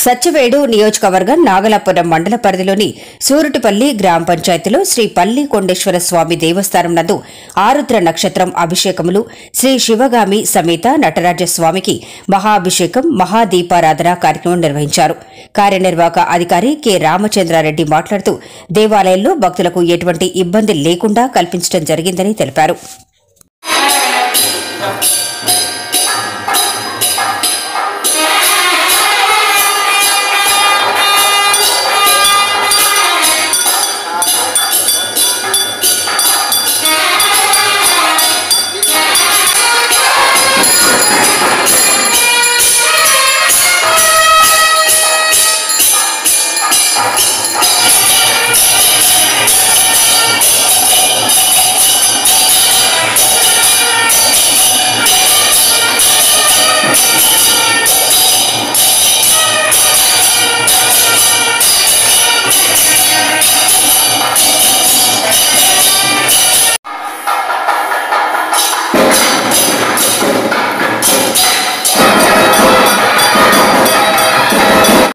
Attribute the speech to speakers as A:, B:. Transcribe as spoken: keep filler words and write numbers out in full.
A: సత్యవేడు నియోజకవర్గం నాగలాపురం మండల పరిధిలోని సూరుటిపల్లి గ్రామ పంచాయతీలో శ్రీ పల్లి కొండేశ్వర స్వామి దేవస్థానం నందు ఆరుద్ర నక్షత్రం అభిషేకములు శ్రీ శివగామి సమేత నటరాజస్వామికి మహాభిషేకం మహాదీపారాధన కార్యక్రమం నిర్వహించారు. కార్యనిర్వాహక అధికారి కె రామచంద్రారెడ్డి మాట్లాడుతూ దేవాలయంలో భక్తులకు ఎటువంటి ఇబ్బంది లేకుండా కల్పించడం జరిగిందని తెలిపారు.